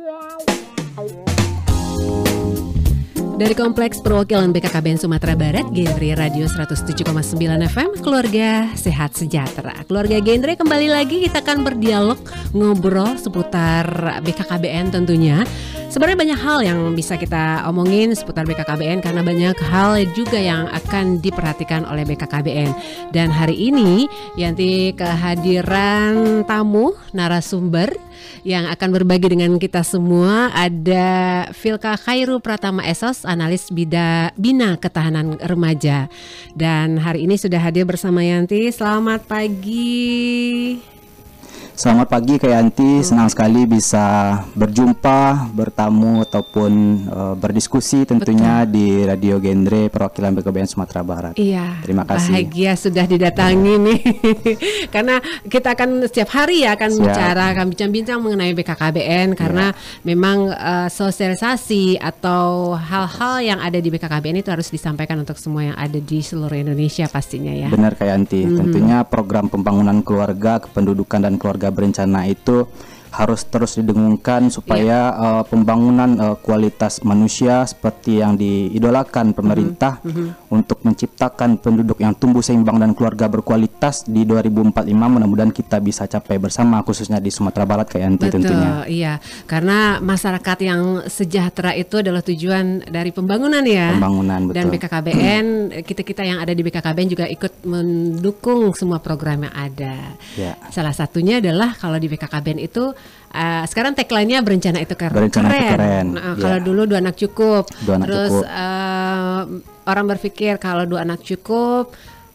Dari Kompleks Perwakilan BKKBN Sumatera Barat, Genre Radio 107,9 FM, Keluarga Sehat Sejahtera. Keluarga Genre kembali lagi, kita akan berdialog, ngobrol seputar BKKBN tentunya. Sebenarnya banyak hal yang bisa kita omongin seputar BKKBN karena banyak hal juga yang akan diperhatikan oleh BKKBN. Dan hari ini Yanti kehadiran tamu narasumber yang akan berbagi dengan kita semua. Ada Vilka Khairu Pratama Esos, analis Bina Ketahanan Remaja. Dan hari ini sudah hadir bersama Yanti. Selamat pagi. Selamat pagi Kak Yanti, senang sekali bisa berjumpa, bertamu ataupun berdiskusi tentunya di Radio Genre Perwakilan BKKBN Sumatera Barat. Iya, terima kasih. Bahagia sudah didatangi nih, karena kita akan setiap hari ya akan bincang-bincang mengenai BKKBN karena memang sosialisasi atau hal-hal yang ada di BKKBN itu harus disampaikan untuk semua yang ada di seluruh Indonesia pastinya ya. Benar Kak Yanti, tentunya program pembangunan keluarga, kependudukan dan keluarga berencana itu harus terus didengungkan supaya pembangunan kualitas manusia seperti yang diidolakan pemerintah untuk menciptakan penduduk yang tumbuh seimbang dan keluarga berkualitas di 2045 mudah-mudahan kita bisa capai bersama khususnya di Sumatera Barat Kak Yanti. Betul, tentunya. Iya, karena masyarakat yang sejahtera itu adalah tujuan dari pembangunan ya. Pembangunan, betul. Dan BKKBN, kita yang ada di BKKBN juga ikut mendukung semua program yang ada. Ya. Salah satunya adalah kalau di BKKBN itu sekarang tagline-nya berencana itu keren. Berencana itu keren. Nah, kalau dulu 2 anak cukup. 2 anak Terus cukup. Orang berpikir kalau 2 anak cukup,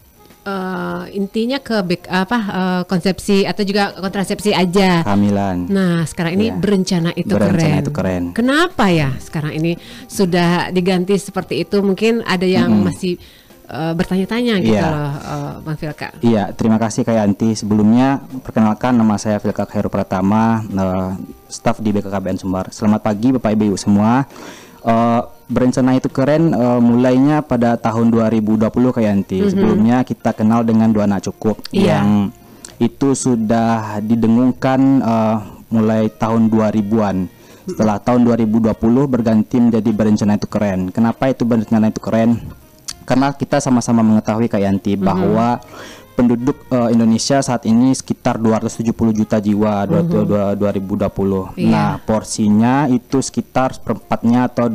intinya ke konsepsi atau juga kontrasepsi aja. Kehamilan. Nah, sekarang ini berencana itu keren. Kenapa ya sekarang ini sudah diganti seperti itu? Mungkin ada yang masih bertanya-tanya gitu loh, Bang Vilka. Iya, terima kasih Kak Yanti. Sebelumnya perkenalkan, nama saya Vilka Khairu Pratama, staf di BKKBN Sumbar. Selamat pagi Bapak Ibu semua. Berencana itu keren mulainya pada tahun 2020 Kak Yanti. Sebelumnya kita kenal dengan 2 anak cukup yang itu sudah didengungkan mulai tahun 2000-an. Setelah tahun 2020 berganti menjadi berencana itu keren. Kenapa itu berencana itu keren? Karena kita sama-sama mengetahui Kak Yanti bahwa penduduk Indonesia saat ini sekitar 270 juta jiwa 2020. Nah, porsinya itu sekitar seperempatnya atau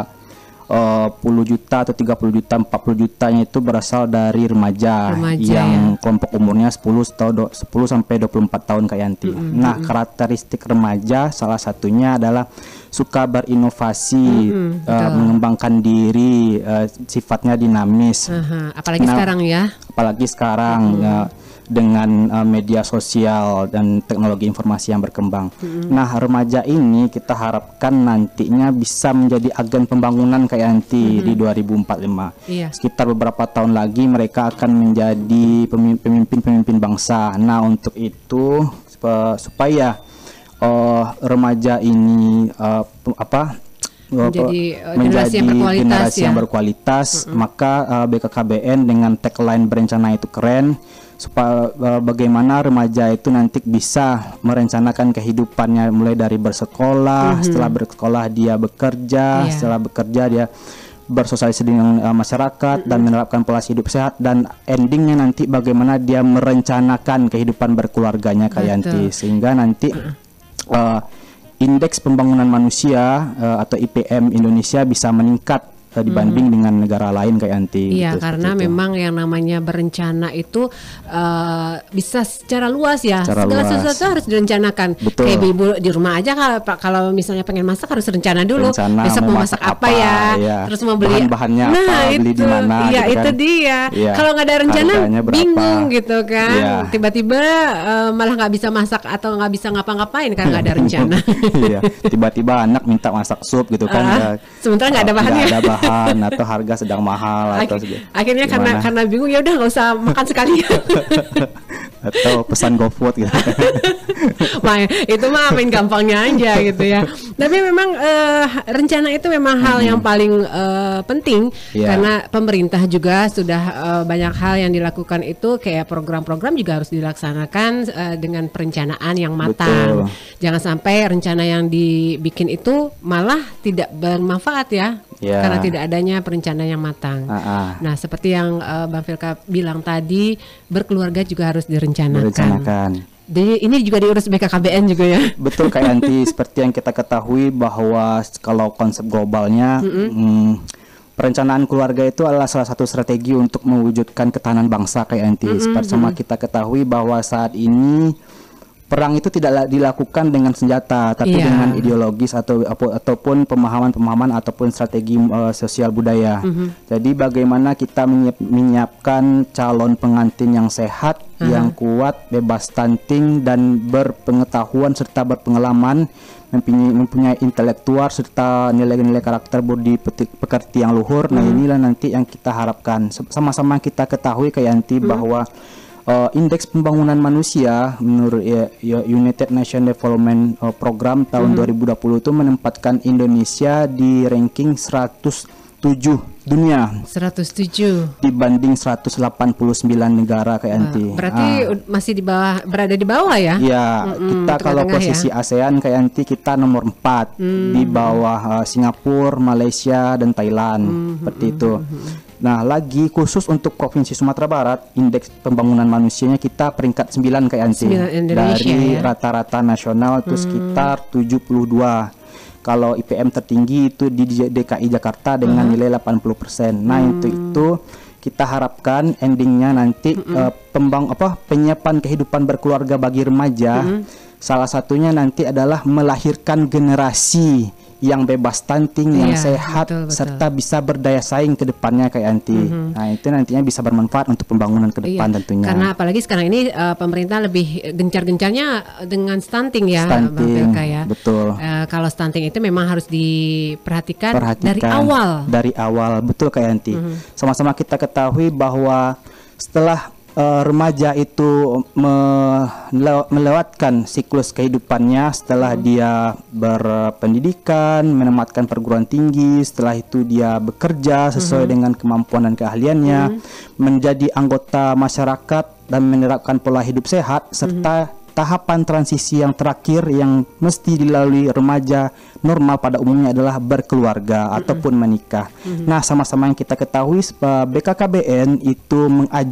20 juta atau 30 juta, 40 jutanya itu berasal dari remaja yang kelompok umurnya 10 sampai 24 tahun Kak Yanti. Nah, karakteristik remaja salah satunya adalah suka berinovasi, mengembangkan diri, sifatnya dinamis. Apalagi sekarang ya. Apalagi sekarang dengan media sosial dan teknologi informasi yang berkembang. Nah, remaja ini kita harapkan nantinya bisa menjadi agen pembangunan Kak Yanti di 2045. Sekitar beberapa tahun lagi mereka akan menjadi pemimpin-pemimpin bangsa. Nah, untuk itu supaya remaja ini menjadi generasi yang berkualitas, maka BKKBN dengan tagline berencana itu keren, supaya bagaimana remaja itu nanti bisa merencanakan kehidupannya mulai dari bersekolah, setelah bersekolah dia bekerja, setelah bekerja dia bersosialisasi dengan masyarakat dan menerapkan pola hidup sehat, dan endingnya nanti bagaimana dia merencanakan kehidupan berkeluarganya Kak Yanti, sehingga nanti indeks pembangunan manusia atau IPM Indonesia bisa meningkat dibanding dengan negara lain Kak Yanti. Iya, karena memang yang namanya berencana itu bisa secara luas ya. Segala sesuatu harus direncanakan. Betul. Kayak ibu di rumah aja kalau misalnya pengen masak harus rencana dulu. Besok mau masak apa ya? Terus mau beli bahan-bahannya apa, beli di mana? Iya, gitu itu dia. Kalau nggak ada rencana bingung gitu kan. Tiba-tiba malah nggak bisa masak atau nggak bisa ngapa-ngapain karena nggak ada rencana. Tiba-tiba anak minta masak sup gitu kan. Sementara nggak ada bahannya. murahan atau harga sedang mahal atau akhirnya gimana? karena bingung ya udah nggak usah makan sekalian. Atau pesan GoFood gitu. Itu mah main gampangnya aja gitu ya. Tapi memang rencana itu memang hal yang paling penting karena pemerintah juga sudah banyak hal yang dilakukan itu, kayak program-program juga harus dilaksanakan dengan perencanaan yang matang. Betul. Jangan sampai rencana yang dibikin itu malah tidak bermanfaat ya. Karena tidak adanya perencanaan yang matang. Nah, seperti yang Bang Filka bilang tadi, berkeluarga juga harus direncanakan. Jadi ini juga diurus BKKBN juga ya. Betul Kak Yanti, seperti yang kita ketahui bahwa kalau konsep globalnya perencanaan keluarga itu adalah salah satu strategi untuk mewujudkan ketahanan bangsa Kak Yanti. Seperti sama kita ketahui bahwa saat ini perang itu tidak dilakukan dengan senjata, tapi dengan ideologis ataupun pemahaman ataupun strategi sosial budaya. Jadi bagaimana kita menyiapkan calon pengantin yang sehat, yang kuat, bebas stunting dan berpengetahuan serta berpengalaman, mempunyai intelektual serta nilai-nilai karakter budi pekerti yang luhur. Nah, inilah nanti yang kita harapkan. Sama-sama kita ketahui Kak Yanti bahwa Indeks Pembangunan Manusia menurut United Nations Development Program tahun 2020 itu menempatkan Indonesia di ranking 107 dunia. 107 dibanding 189 negara Kak Yanti. Berarti masih berada di bawah ya? Iya, kita kalau posisi ASEAN Kak Yanti kita nomor 4 di bawah Singapura, Malaysia dan Thailand. Seperti itu. Nah, lagi khusus untuk Provinsi Sumatera Barat, indeks pembangunan manusianya kita peringkat 9 Kak Yanti. Dari rata-rata nasional itu sekitar 72. Kalau IPM tertinggi itu di DKI Jakarta dengan nilai 80%. Nah, itu kita harapkan endingnya nanti penyiapan kehidupan berkeluarga bagi remaja salah satunya nanti adalah melahirkan generasi yang bebas stunting, yang sehat, serta bisa berdaya saing ke depannya Kak Yanti. Nah, itu nantinya bisa bermanfaat untuk pembangunan ke depan tentunya. Karena apalagi sekarang ini pemerintah lebih gencar-gencarnya dengan stunting ya, Bang Filka ya. Betul. Kalau stunting itu memang harus diperhatikan dari awal. Dari awal, betul Kak Yanti. Sama-sama kita ketahui bahwa setelah remaja itu melewatkan siklus kehidupannya, setelah dia berpendidikan, menamatkan perguruan tinggi, setelah itu dia bekerja sesuai dengan kemampuan dan keahliannya, menjadi anggota masyarakat dan menerapkan pola hidup sehat, serta tahapan transisi yang terakhir yang mesti dilalui remaja normal pada umumnya adalah berkeluarga ataupun menikah. Nah, sama-sama yang kita ketahui BKKBN itu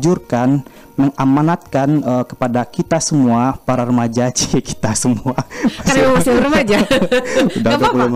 mengamanatkan kepada kita semua para remaja, kita semua. Karena masih remaja. Udah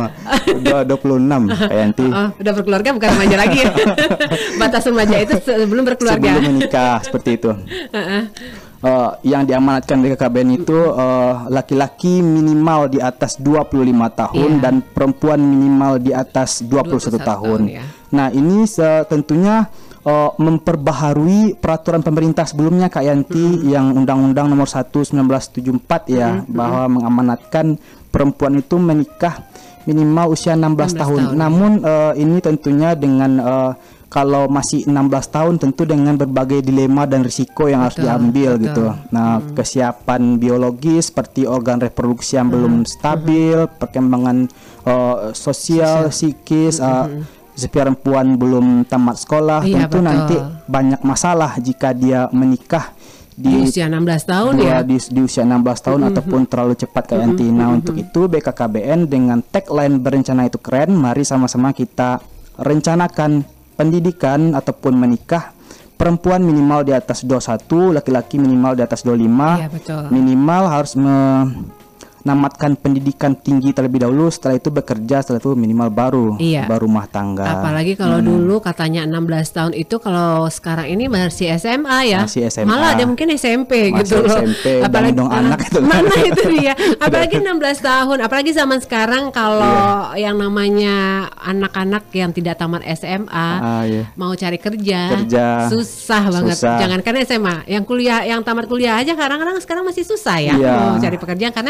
26 Kak Yanti. Udah berkeluarga bukan remaja lagi ya. Batas remaja itu sebelum berkeluarga. Sebelum menikah seperti itu. Yang diamanatkan BKKBN itu laki-laki minimal di atas 25 tahun dan perempuan minimal di atas 21 tahun. Nah, ini tentunya memperbaharui peraturan pemerintah sebelumnya Kak Yanti yang Undang-Undang Nomor 1 1974 ya, bahwa mengamanatkan perempuan itu menikah minimal usia 16 tahun. Namun ini tentunya dengan kalau masih 16 tahun tentu dengan berbagai dilema dan risiko yang harus diambil gitu. Nah, kesiapan biologis seperti organ reproduksi yang belum stabil, perkembangan sosial, psikis, si perempuan belum tamat sekolah, tentu nanti banyak masalah jika dia menikah di usia 16 tahun di usia 16 tahun ataupun terlalu cepat Kak Yanti. Nah, untuk itu BKKBN dengan tagline berencana itu keren, mari sama-sama kita rencanakan pendidikan ataupun menikah. Perempuan minimal di atas 21, laki-laki minimal di atas 25. Minimal harus menamatkan pendidikan tinggi terlebih dahulu, setelah itu bekerja, setelah itu minimal baru rumah tangga. Apalagi kalau dulu katanya 16 tahun itu, kalau sekarang ini masih SMA ya. Masih SMA. Malah ada mungkin SMP gitu loh. Apalagi dong anak itu. Mana itu dia. Apalagi 16 tahun, apalagi zaman sekarang kalau yang namanya anak-anak yang tidak tamat SMA mau cari kerja susah banget. Jangankan SMA, yang kuliah, yang tamat kuliah aja kadang-kadang sekarang masih susah ya mau cari pekerjaan, karena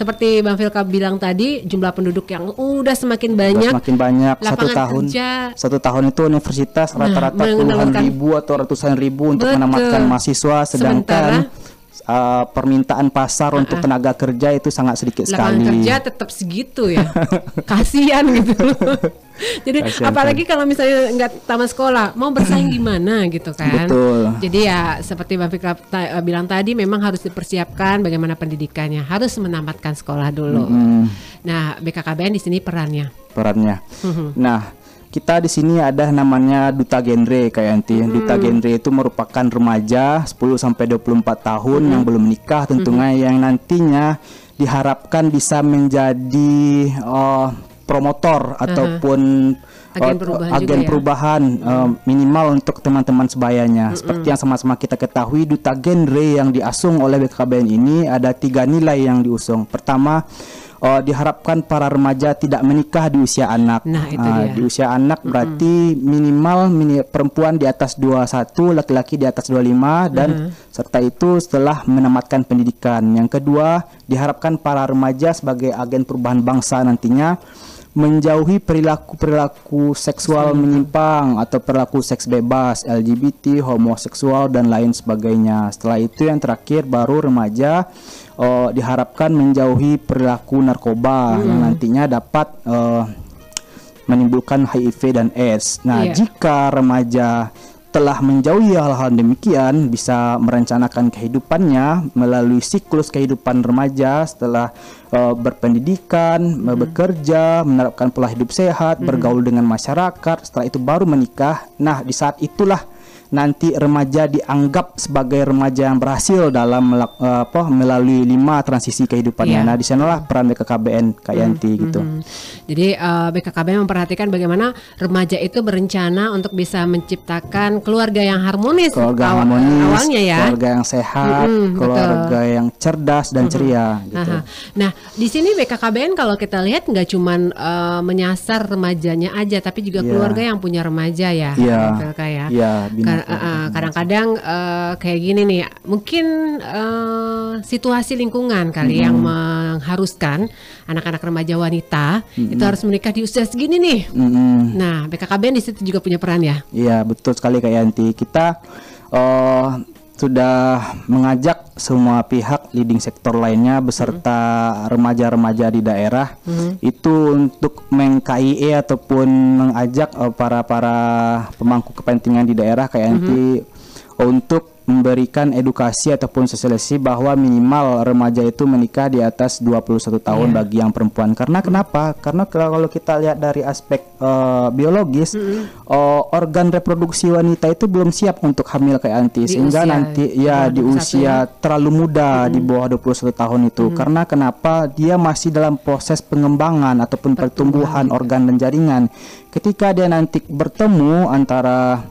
seperti Bang Vilka bilang tadi, jumlah penduduk yang udah semakin banyak. Semakin banyak. Lapangan satu tahun itu universitas rata-rata puluhan ribu atau ratusan ribu untuk menamatkan mahasiswa, sedangkan permintaan pasar untuk tenaga kerja itu sangat sedikit sekali. Lapangan kerja tetap segitu ya. Kasihan gitu. Jadi apalagi kalau misalnya nggak tamat sekolah, mau bersaing gimana gitu kan. Betul. Jadi ya seperti Bang Fikra bilang tadi, memang harus dipersiapkan bagaimana pendidikannya, harus menamatkan sekolah dulu. Nah, BKKBN di sini perannya. Nah, kita di sini ada namanya duta genre kayak nanti. Duta genre itu merupakan remaja 10 sampai 24 tahun yang belum menikah tentunya, yang nantinya diharapkan bisa menjadi promotor ataupun agen perubahan minimal untuk teman-teman sebayanya. Seperti yang sama-sama kita ketahui, duta genre yang diusung oleh BKKBN ini ada 3 nilai yang diusung. Pertama, diharapkan para remaja tidak menikah di usia anak. Nah, itu dia. Di usia anak berarti minimal perempuan di atas 21, laki-laki di atas 25, dan serta itu setelah menamatkan pendidikan. Yang kedua, diharapkan para remaja sebagai agen perubahan bangsa nantinya menjauhi perilaku seksual menyimpang atau perilaku seks bebas, LGBT, homoseksual dan lain sebagainya. Setelah itu yang terakhir baru remaja diharapkan menjauhi perilaku narkoba yang nantinya dapat menimbulkan HIV dan AIDS. Nah, jika remaja telah menjauhi hal-hal demikian, bisa merencanakan kehidupannya melalui siklus kehidupan remaja setelah berpendidikan, bekerja, menerapkan pola hidup sehat, bergaul dengan masyarakat, setelah itu baru menikah. Nah, di saat itulah nanti remaja dianggap sebagai remaja yang berhasil dalam melalui 5 transisi kehidupannya. Nah, di sanalah peran BKKBN Kak Yanti gitu. Jadi BKKBN memperhatikan bagaimana remaja itu berencana untuk bisa menciptakan keluarga yang harmonis, awalnya ya, keluarga yang sehat, keluarga yang cerdas dan ceria gitu. Nah, di sini BKKBN kalau kita lihat nggak cuman menyasar remajanya aja, tapi juga keluarga yang punya remaja ya. Kadang-kadang kayak gini nih, mungkin situasi lingkungan kali yang mengharuskan anak-anak remaja wanita itu harus menikah di usia segini nih. Nah, BKKBN di situ juga punya peran ya. Iya, betul sekali Kak Yanti. Kita sudah mengajak semua pihak leading sektor lainnya beserta remaja-remaja di daerah itu untuk meng-KIE ataupun mengajak para pemangku kepentingan di daerah kayak nanti untuk memberikan edukasi ataupun sosialisasi bahwa minimal remaja itu menikah di atas 21 tahun bagi yang perempuan. Karena kenapa? Karena kalau kita lihat dari aspek biologis, organ reproduksi wanita itu belum siap untuk hamil kayak anti, sehingga nanti di usia terlalu muda di bawah 21 tahun itu. Karena kenapa? Dia masih dalam proses pengembangan ataupun pertumbuhan organ dan jaringan. Ketika dia nanti bertemu antara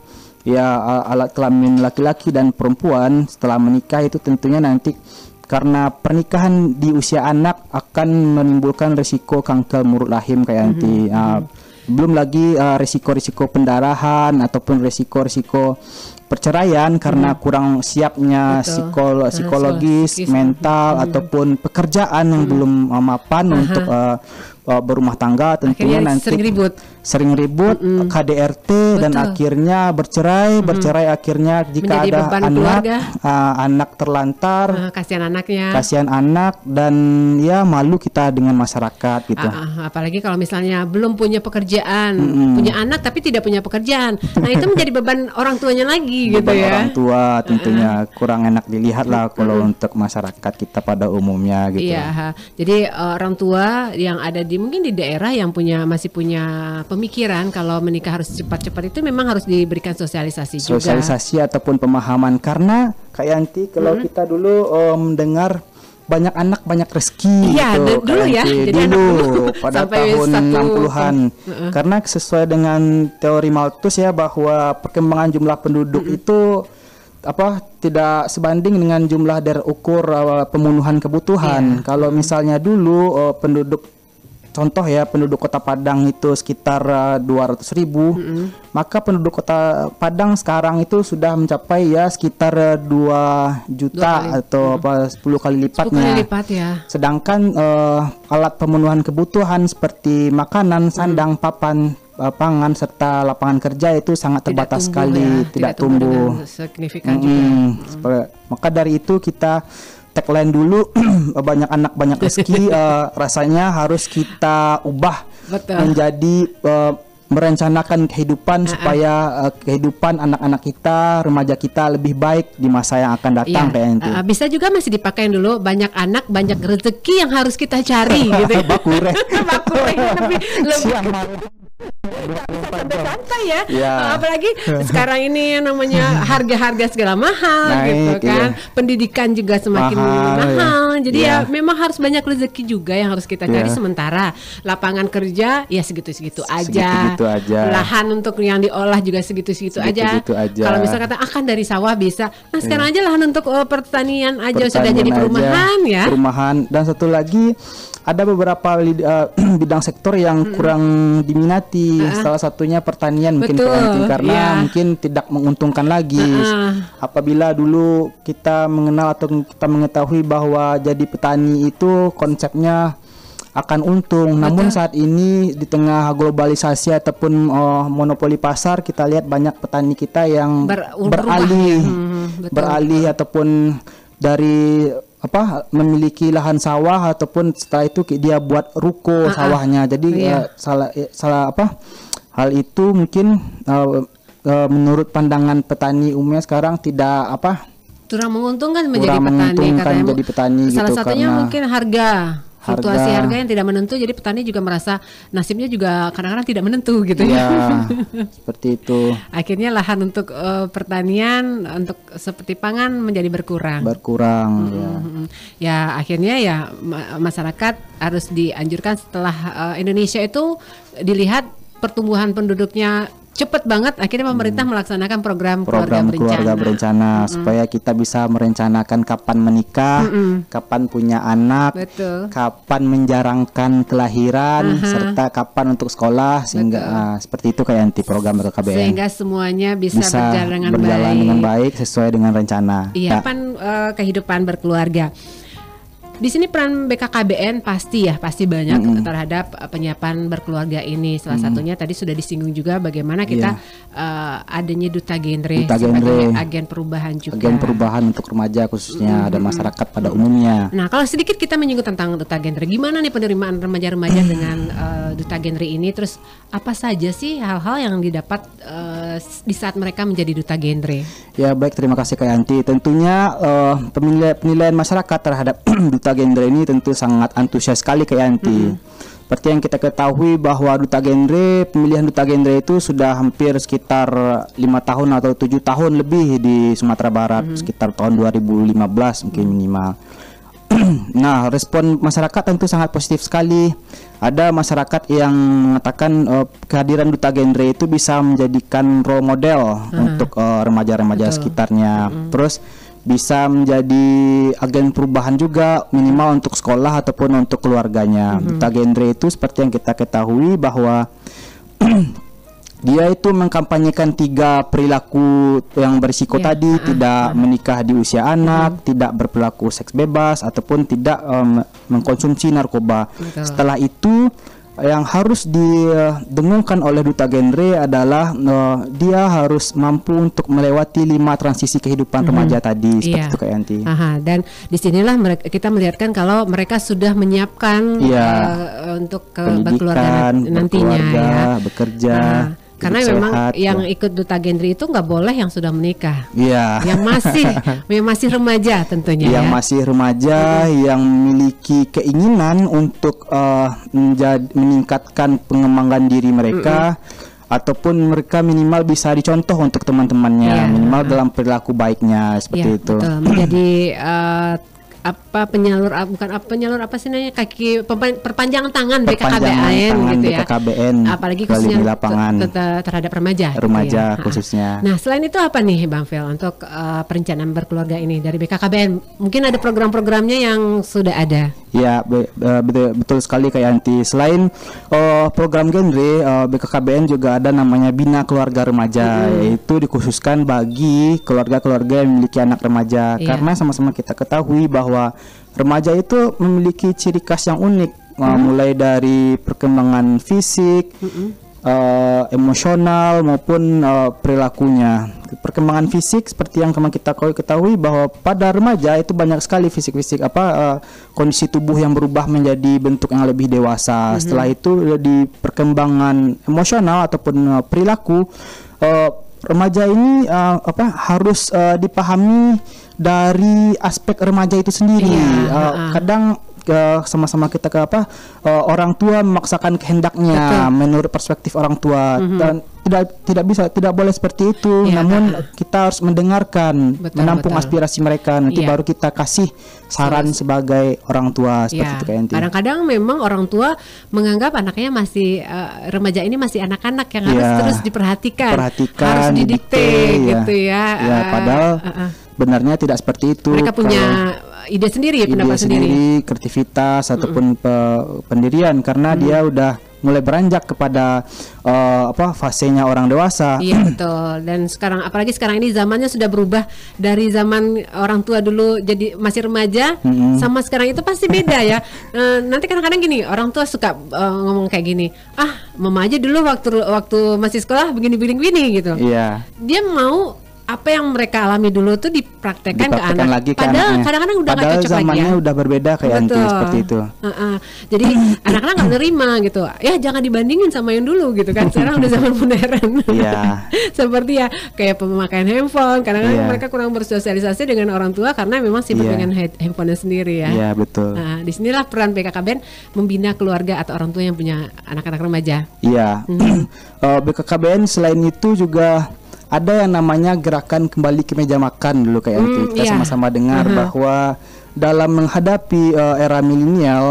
alat kelamin laki-laki dan perempuan setelah menikah, itu tentunya nanti karena pernikahan di usia anak akan menimbulkan risiko kanker mulut rahim kayak nanti. Belum lagi risiko-risiko pendarahan ataupun risiko-risiko perceraian karena kurang siapnya psikologis, mental ataupun pekerjaan yang belum mapan untuk berumah tangga. Tentunya nanti sering ribut KDRT dan akhirnya bercerai akhirnya jika menjadi ada anak terlantar, kasihan anak dan malu kita dengan masyarakat gitu. Apalagi kalau misalnya belum punya pekerjaan, punya anak tapi tidak punya pekerjaan, nah itu menjadi beban orang tuanya lagi gitu ya. Orang tua tentunya kurang enak dilihat lah kalau untuk masyarakat kita pada umumnya gitu. Jadi orang tua yang ada mungkin di daerah yang masih punya pemikiran kalau menikah harus cepat-cepat, itu memang harus diberikan sosialisasi juga. Sosialisasi ataupun pemahaman, karena Kak Yanti kalau kita dulu mendengar banyak anak banyak rezeki gitu, dulu ya. Jadi dulu pada tahun 60-an. Karena sesuai dengan teori Malthus ya, bahwa perkembangan jumlah penduduk itu tidak sebanding dengan jumlah dari ukur pemenuhan kebutuhan. Kalau misalnya dulu penduduk contoh ya, penduduk Kota Padang itu sekitar 200.000, maka penduduk Kota Padang sekarang itu sudah mencapai ya sekitar 2 juta atau 10 kali lipatnya. 10 kali lipat ya. Sedangkan alat pemenuhan kebutuhan seperti makanan, sandang, papan, pangan serta lapangan kerja itu sangat terbatas sekali, tidak tumbuh signifikan juga. Maka dari itu kita tagline dulu banyak anak banyak rezeki, rasanya harus kita ubah menjadi merencanakan kehidupan supaya kehidupan anak-anak kita, remaja kita lebih baik di masa yang akan datang kayak itu. Bisa juga masih dipakai dulu, banyak anak banyak rezeki yang harus kita cari gitu. Bakure. Bakure lebih santai ya. Apalagi sekarang ini yang namanya harga-harga segala mahal gitu kan. Pendidikan juga semakin mahal. Jadi ya memang harus banyak rezeki juga yang harus kita cari, sementara lapangan kerja ya segitu-segitu aja. Lahan untuk yang diolah juga segitu-segitu aja. Kalau misalnya kata akan dari sawah bisa. Nah, sekarang aja lahan untuk pertanian aja sudah jadi perumahan ya. Perumahan. Dan satu lagi, ada beberapa bidang sektor yang kurang diminati. Salah satunya pertanian mungkin karena mungkin tidak menguntungkan lagi. Apabila dulu kita mengenal atau kita mengetahui bahwa jadi petani itu konsepnya akan untung. Namun saat ini di tengah globalisasi ataupun monopoli pasar, kita lihat banyak petani kita yang beralih ataupun dari memiliki lahan sawah ataupun setelah itu dia buat ruko sawahnya. Jadi hal itu mungkin menurut pandangan petani umumnya sekarang tidak kurang menguntungkan menjadi petani. Salah satunya mungkin fluktuasi harga yang tidak menentu, jadi petani juga merasa nasibnya juga kadang-kadang tidak menentu gitu ya. Seperti itu. Akhirnya lahan untuk pertanian untuk seperti pangan menjadi berkurang. Ya akhirnya ya masyarakat harus dianjurkan setelah Indonesia itu dilihat pertumbuhan penduduknya cepat banget, akhirnya pemerintah melaksanakan program keluarga berencana supaya kita bisa merencanakan kapan menikah, kapan punya anak, kapan menjarangkan kelahiran, serta kapan untuk sekolah, sehingga seperti itu kayak anti program KKBN. Sehingga semuanya bisa berjalan dengan baik sesuai dengan rencana. Kapan kehidupan berkeluarga. Di sini peran BKKBN pasti banyak terhadap penyiapan berkeluarga ini. Salah satunya tadi sudah disinggung juga bagaimana kita adanya duta genre sebagai agen perubahan juga. Agen perubahan untuk remaja khususnya dan masyarakat pada umumnya. Nah, kalau sedikit kita menyinggung tentang duta genre, gimana nih penerimaan remaja-remaja dengan duta genre ini? Terus apa saja sih hal-hal yang didapat di saat mereka menjadi duta genre? Ya baik, terima kasih Kak Yanti. Tentunya penilaian masyarakat terhadap duta genre ini tentu sangat antusias sekali Kak Yanti. Seperti yang kita ketahui bahwa pemilihan duta genre itu sudah hampir sekitar 5 tahun atau 7 tahun lebih di Sumatera Barat, sekitar tahun 2015 mungkin minimal. Nah, respon masyarakat tentu sangat positif sekali. Ada masyarakat yang mengatakan kehadiran duta genre itu bisa menjadikan role model untuk remaja-remaja sekitarnya. Terus bisa menjadi agen perubahan juga, minimal untuk sekolah ataupun untuk keluarganya. Duta genre itu seperti yang kita ketahui bahwa dia itu mengkampanyekan 3 perilaku yang berisiko tadi, tidak menikah di usia anak, tidak berperilaku seks bebas, ataupun tidak mengkonsumsi narkoba. Setelah itu yang harus didengungkan oleh duta genre adalah dia harus mampu untuk melewati 5 transisi kehidupan remaja tadi, seperti itu Kak Yanti. Dan disinilah kita melihatkan kalau mereka sudah menyiapkan untuk berkeluarga nantinya, bekerja. Karena memang yang ikut duta genre itu nggak boleh yang sudah menikah, yang masih remaja tentunya, yang masih remaja, yang memiliki keinginan untuk meningkatkan pengembangan diri mereka, ataupun mereka minimal bisa dicontoh untuk teman-temannya, minimal dalam perilaku baiknya seperti itu. Betul. Menjadi penyalur apa sih namanya, perpanjangan tangan BKKBN gitu ya. Apalagi khususnya di lapangan terhadap remaja gitu ya. Khususnya. Nah, selain itu apa nih Bang Fel untuk perencanaan berkeluarga ini dari BKKBN? Mungkin ada program-programnya yang sudah ada. Ya, betul sekali Kak Yanti. Selain program genre, BKKBN juga ada namanya Bina Keluarga Remaja, yaitu dikhususkan bagi keluarga-keluarga yang memiliki anak remaja. Karena sama-sama kita ketahui bahwa remaja itu memiliki ciri khas yang unik, mulai dari perkembangan fisik, emosional maupun perilakunya. Perkembangan fisik seperti yang kita ketahui bahwa pada remaja itu banyak sekali fisik-fisik kondisi tubuh yang berubah menjadi bentuk yang lebih dewasa. Setelah itu di perkembangan emosional ataupun perilaku, remaja ini harus dipahami dari aspek remaja itu sendiri. Kadang sama-sama kita orang tua memaksakan kehendaknya menurut perspektif orang tua, dan tidak boleh seperti itu. Namun kita harus mendengarkan, menampung aspirasi mereka, nanti baru kita kasih saran sebagai orang tua seperti itu Kak. Kadang-kadang memang orang tua menganggap anaknya masih remaja ini masih anak-anak yang harus terus diperhatikan, harus didikte gitu ya. Padahal benarnya tidak seperti itu. Mereka punya ide sendiri, pendapat sendiri, kreativitas ataupun pendirian, karena dia udah mulai beranjak kepada fasenya orang dewasa. Iya betul. Dan sekarang, apalagi sekarang ini zamannya sudah berubah dari zaman orang tua dulu jadi masih remaja, sama sekarang itu pasti beda ya. Nanti kadang-kadang gini, orang tua suka ngomong kayak gini, mama aja dulu waktu masih sekolah begini gitu. Iya. Dia mau apa yang mereka alami dulu tuh dipraktekkan ke anak. Lagi padahal kadang-kadang udah nggak cocok lagi ya. Zamannya udah berbeda kayak Yanti seperti itu. Jadi anak-anak nggak nerima gitu. Ya jangan dibandingin sama yang dulu gitu kan. Sekarang udah zaman modern. Seperti ya kayak pemakaian handphone. Kadang-kadang mereka kurang bersosialisasi dengan orang tua karena memang sibuk dengan handphonenya sendiri ya. Iya betul. Disinilah peran BKKBN membina keluarga atau orang tua yang punya anak-anak remaja. Iya. BKKBN selain itu juga ada yang namanya gerakan kembali ke meja makan dulu kayak Yanti. Kita sama-sama dengar bahwa dalam menghadapi era milenial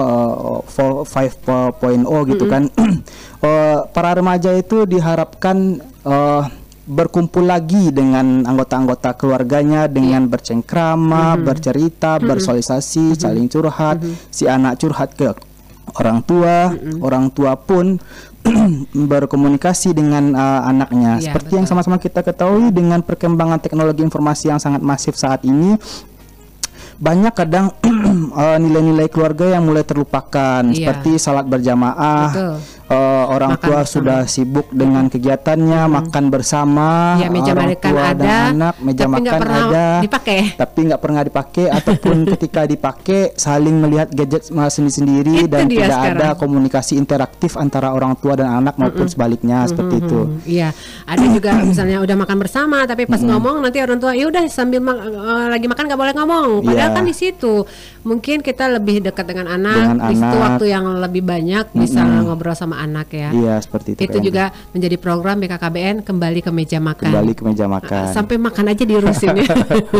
5.0 gitu kan, para remaja itu diharapkan berkumpul lagi dengan anggota-anggota keluarganya dengan bercengkrama, bercerita, bersosialisasi, saling curhat, si anak curhat ke orang tua pun berkomunikasi dengan anaknya. Seperti yang sama-sama kita ketahui, dengan perkembangan teknologi informasi yang sangat masif saat ini, banyak kadang nilai-nilai keluarga yang mulai terlupakan, seperti salat berjamaah. Orang tua sudah sibuk dengan kegiatannya, makan bersama, meja orang makan tua ada, dan anak, meja tapi makan ada, tapi nggak pernah dipakai, ataupun ketika dipakai saling melihat gadget sendiri-sendiri dan tidak ada komunikasi interaktif antara orang tua dan anak maupun sebaliknya seperti itu. Iya, ada juga misalnya udah makan bersama, tapi pas ngomong nanti orang tua, ya udah sambil lagi makan nggak boleh ngomong. Padahal kan di situ mungkin kita lebih dekat dengan anak, di situ waktu yang lebih banyak bisa ngobrol sama anak ya. Iya seperti itu. Itu juga menjadi program BKKBN kembali ke meja makan. Kembali ke meja makan. Sampai makan aja diurusin ya.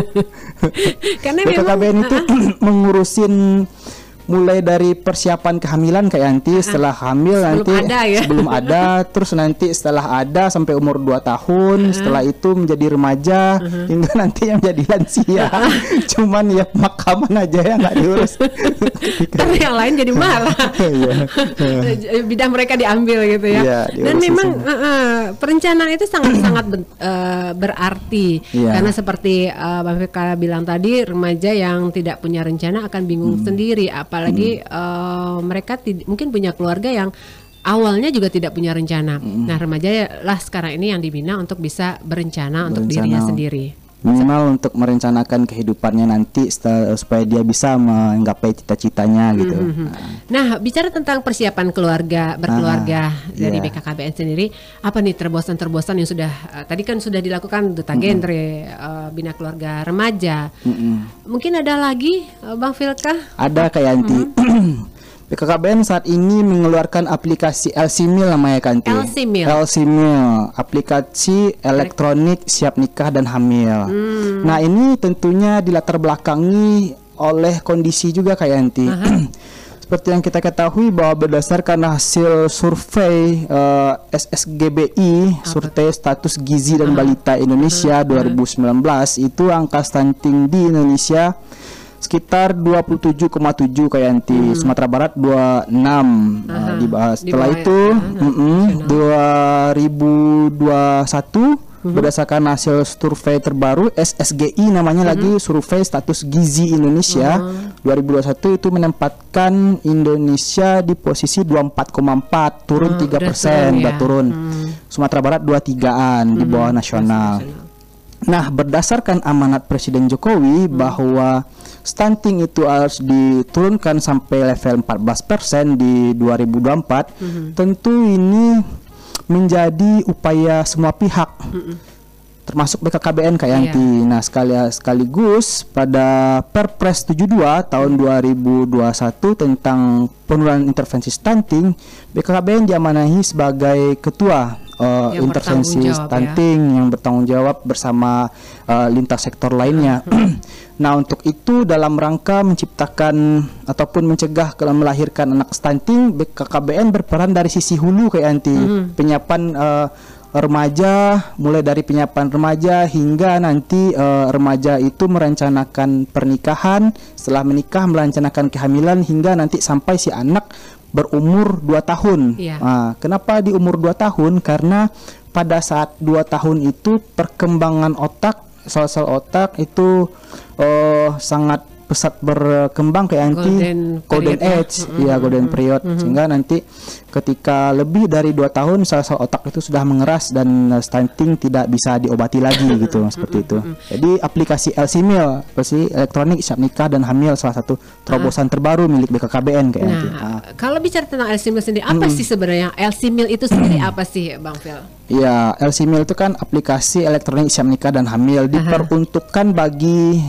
Karena BKKBN itu mengurusin mulai dari persiapan kehamilan kayak Yanti, setelah hamil sebelum ada, terus nanti setelah ada sampai umur 2 tahun, setelah itu menjadi remaja, hingga nanti yang jadi lansia. Cuman ya pemakaman aja yang nggak diurus. Tapi yang lain jadi malah bidang mereka diambil gitu ya. Dan memang perencanaan itu sangat-sangat berarti, karena seperti Bang Fika bilang tadi, remaja yang tidak punya rencana akan bingung sendiri, apalagi mereka mungkin punya keluarga yang awalnya juga tidak punya rencana. Nah, remaja lah sekarang ini yang dibina untuk bisa berencana untuk dirinya sendiri. Minimal untuk merencanakan kehidupannya nanti supaya dia bisa menggapai cita-citanya gitu. Nah, bicara tentang persiapan berkeluarga dari BKKBN sendiri, apa nih terobosan-terobosan yang sudah tadi kan sudah dilakukan duta genre, bina keluarga remaja. Mungkin ada lagi Bang Filka? Ada kayak Yanti. BKKBN saat ini mengeluarkan aplikasi LC-Mil namanya Kanti. LC-Mil, aplikasi elektronik siap nikah dan hamil. Nah, ini tentunya dilatar belakangi oleh kondisi juga kayak Yanti. Seperti yang kita ketahui bahwa berdasarkan hasil survei SSGBI, survei status gizi dan balita Indonesia 2019, itu angka stunting di Indonesia sekitar 27,7 kayak nanti. Sumatera Barat 26 dibahas. Setelah itu 2021 berdasarkan hasil survei terbaru SSGI namanya lagi, survei status gizi Indonesia 2021 itu menempatkan Indonesia di posisi 24,4, turun 3%, udah turun. Sumatera Barat 23-an di bawah nasional. Nah, berdasarkan amanat Presiden Jokowi bahwa stunting itu harus diturunkan sampai level 14% di 2024, tentu ini menjadi upaya semua pihak, termasuk BKKBN kayak nanti. Nah, sekaligus pada Perpres 72 tahun 2021 tentang penurunan intervensi stunting, BKKBN diamanahi sebagai ketua intervensi stunting yang bertanggung jawab bersama lintas sektor lainnya. Nah, untuk itu dalam rangka menciptakan ataupun mencegah kalau melahirkan anak stunting, BKKBN berperan dari sisi hulu kayak nanti penyiapan remaja, mulai dari penyiapan remaja hingga nanti remaja itu merencanakan pernikahan, setelah menikah merencanakan kehamilan hingga nanti sampai si anak berumur 2 tahun. Nah, kenapa di umur 2 tahun? Karena pada saat 2 tahun itu perkembangan otak, sel-sel otak itu sangat pesat berkembang kayak nanti golden age, golden period, sehingga nanti ketika lebih dari 2 tahun sel-sel otak itu sudah mengeras dan stunting tidak bisa diobati lagi gitu, seperti itu. Jadi aplikasi LC-Mil, aplikasi elektronik siap nikah dan hamil, salah satu terobosan terbaru milik BKKBN kayak nanti. Kalau bicara tentang LC-Mil sendiri, apa sih sebenarnya LC-Mil itu sendiri apa sih, Bang Phil? Ya, LC-Mil itu kan aplikasi elektronik siap nikah dan hamil, diperuntukkan bagi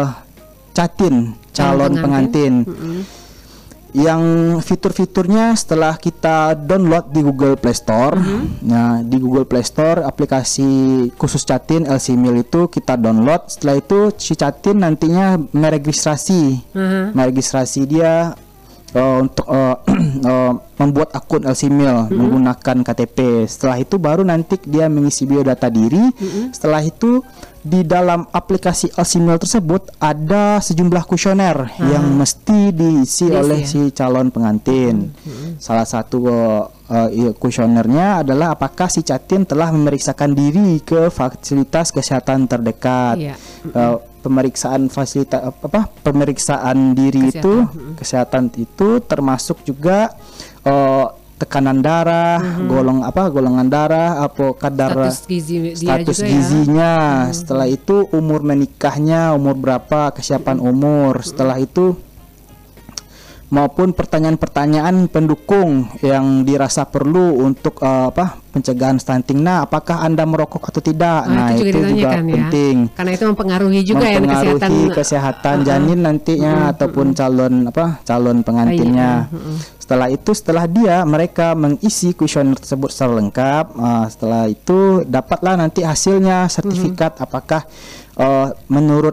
Catin, calon pengantin. Yang fitur-fiturnya setelah kita download di Google Play Store. Nah, di Google Play Store aplikasi khusus Catin LC-Mil itu kita download. Setelah itu si Catin nantinya meregistrasi. Meregistrasi dia untuk membuat akun LC-Mil menggunakan KTP. Setelah itu baru nanti dia mengisi biodata diri. Setelah itu di dalam aplikasi LC-Mil tersebut ada sejumlah kuesioner yang mesti diisi oleh si calon pengantin. Salah satu kuesionernya adalah apakah si Catin telah memeriksakan diri ke fasilitas kesehatan terdekat. Pemeriksaan fasilitas pemeriksaan diri kesehatan. Itu kesehatan itu termasuk juga tekanan darah, golongan darah, kadar status gizinya. Setelah itu umur menikahnya, umur berapa, kesiapan umur. Setelah itu maupun pertanyaan-pertanyaan pendukung yang dirasa perlu untuk pencegahan stunting. Nah, apakah Anda merokok atau tidak? Nah, itu juga penting. Karena itu mempengaruhi juga kesehatan janin nantinya ataupun calon pengantinnya. Setelah mereka mengisi kuesioner tersebut secara lengkap, setelah itu dapatlah nanti hasilnya sertifikat apakah menurut